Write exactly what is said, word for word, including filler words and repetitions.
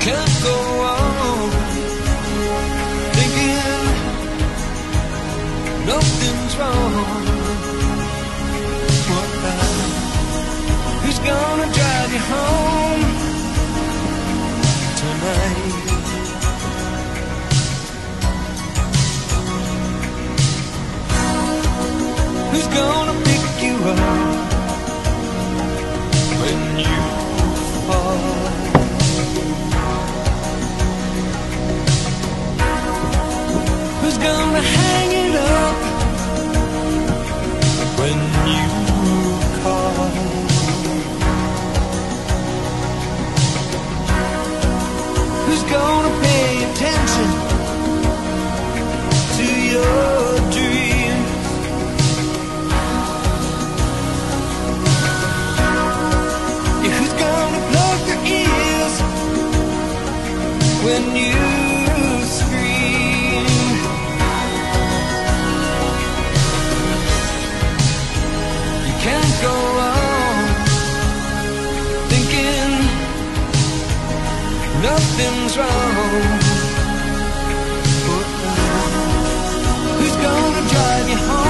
can't go on thinking nothing's wrong. What now? Who's gonna drive you home tonight? Who's gonna pick you up when you fall? Who's gonna hang it up when you call? Who's gonna pay attention to your dreams? Yeah, who's gonna plug their ears when you can't go on thinking nothing's wrong? Who's gonna drive you home?